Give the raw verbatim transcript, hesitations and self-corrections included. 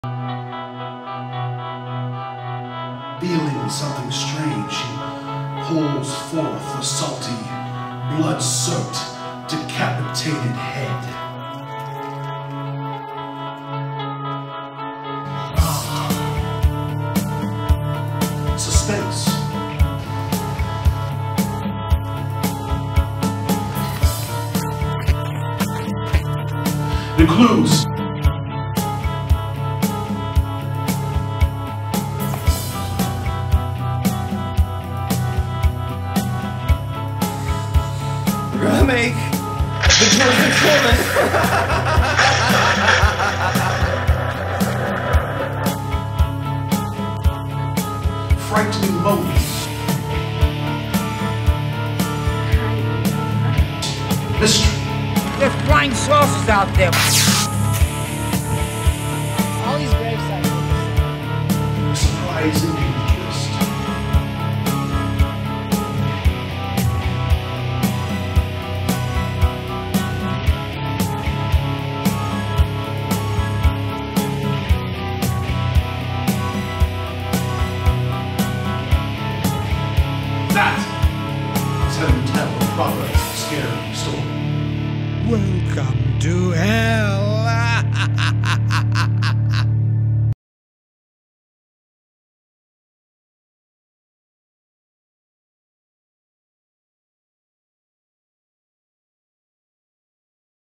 Feeling something strange, she pulls forth a salty, blood-soaked, decapitated head. Ah. Suspense. The clues. We're gonna make the perfect woman. Frightening moment. Mystery. There's flying saucers out there. All these gravesites look the same. Surprising twist. That is how you tell a proper scary story. Welcome to hell.